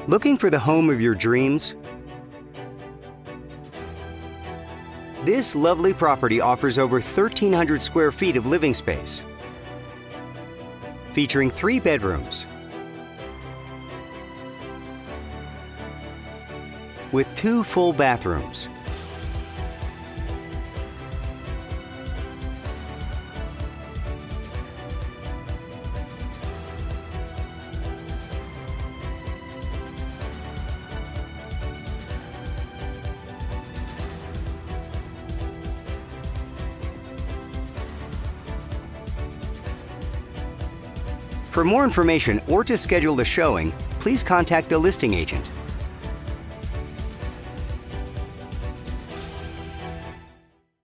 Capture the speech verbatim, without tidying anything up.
Looking for the home of your dreams? This lovely property offers over thirteen hundred square feet of living space, featuring three bedrooms with two full bathrooms. For more information or to schedule a showing, please contact the listing agent.